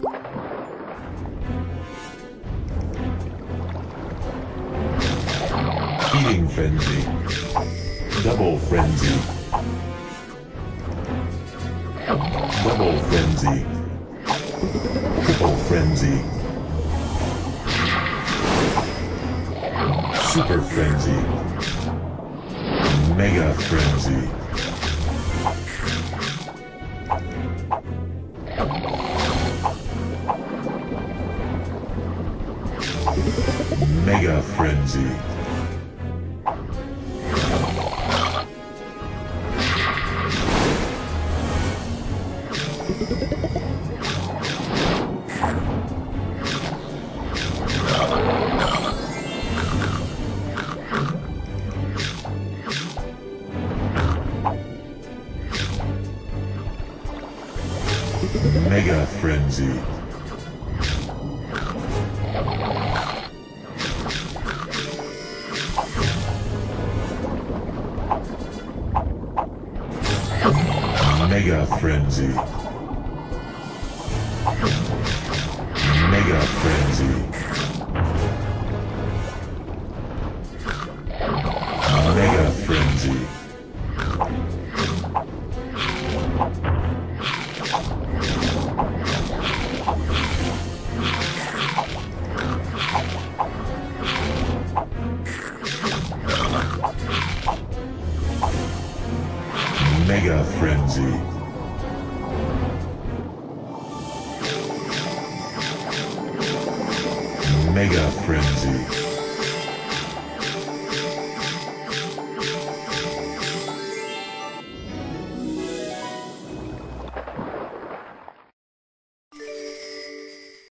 Feeding frenzy. Double frenzy. Double frenzy. Triple frenzy. Super frenzy. Mega frenzy. Mega frenzy. Mega frenzy. Mega frenzy. Mega frenzy. Mega frenzy. Mega frenzy. Mega frenzy.